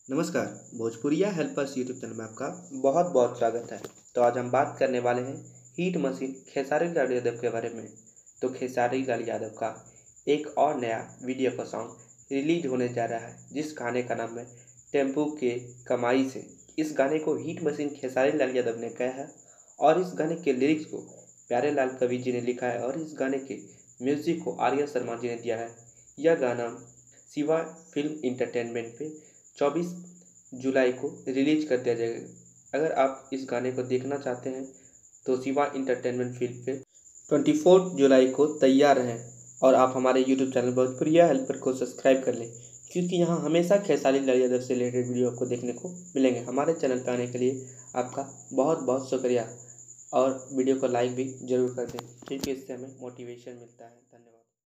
नमस्कार। भोजपुरिया helpers YouTube channel में आपका बहुत बहुत स्वागत है। तो आज हम बात करने वाले हैं हिट मशीन खेसारी लाल यादव के बारे में। तो खेसारी लाल यादव का एक और नया वीडियो का सॉन्ग रिलीज होने जा रहा है, जिस गाने का नाम है टेम्पू के कमाई से। इस गाने को हिट मशीन खेसारी लाल यादव ने गाया है और इस गाने के लिरिक्स को प्यारे लाल कवि जी ने लिखा है और इस गाने के म्यूजिक को आर्या शर्मा जी ने दिया है। यह गाना शिवा फिल्म इंटरटेनमेंट पे 24 जुलाई को रिलीज कर दिया जाएगा। अगर आप इस गाने को देखना चाहते हैं तो शिवा इंटरटेनमेंट फिल्म पे 24 जुलाई को तैयार रहें और आप हमारे यूट्यूब चैनल भोजपुरिया हेल्पर को सब्सक्राइब कर लें, क्योंकि यहाँ हमेशा खेसारी लाल यादव से रिलेटेड वीडियो आपको देखने को मिलेंगे। हमारे चैनल पर आने के लिए आपका बहुत बहुत शुक्रिया और वीडियो को लाइक भी ज़रूर कर दें, क्योंकि इससे हमें मोटिवेशन मिलता है। धन्यवाद।